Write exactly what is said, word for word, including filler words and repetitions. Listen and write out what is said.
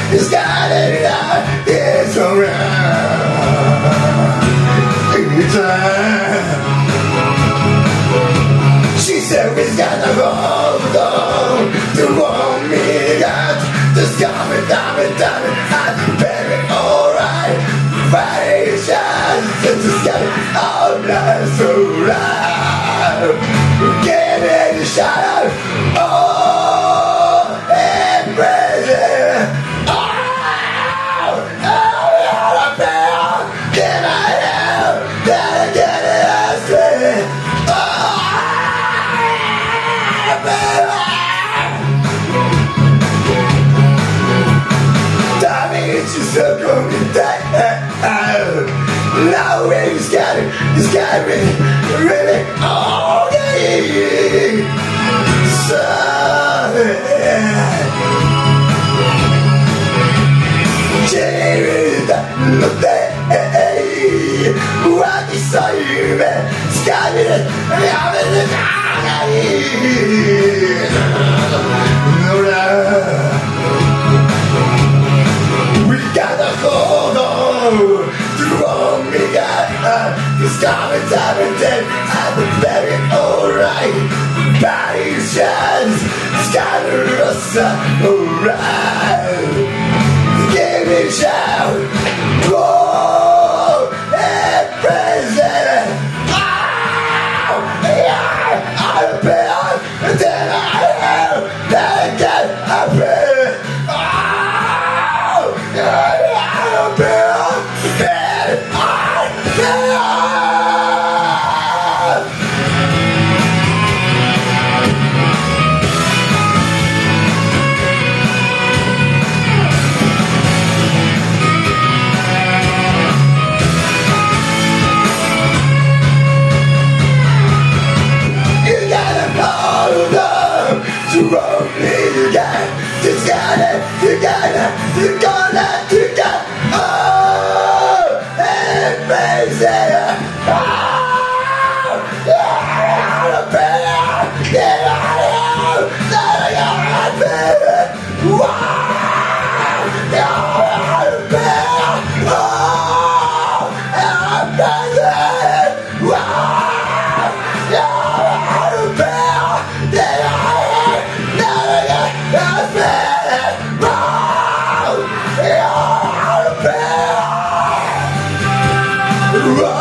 It's got it out, it's around anytime. She said we got to hold on to want me out. Just come and dive it, dive it, I'm very alright. Variations, it's just got it all nice, alright. Get in the shadow, oh, embrace it. Oh, oh, you're a bear, then I am, then I get it, I say, oh, she's so cool to die. Now he's got it, he's got me really all day. So Jerry, no day. What is so you, man? Sky it, I'm in the no, no. Gotta hold on to all we got. This common time and then I'm very alright. Body shines, scatter us alright. Give me a shout, whoa, and present. Oh, yeah, I'm a bell, and then I have, then again, I'm a you only you got, you gotta, you gotta, you gotta, you got, oh, and face it, oh, yeah, I'm better, yeah, I'm better, wow, yeah, I'm better, oh, I'm better, wow, yeah, I'm better, yeah. Run!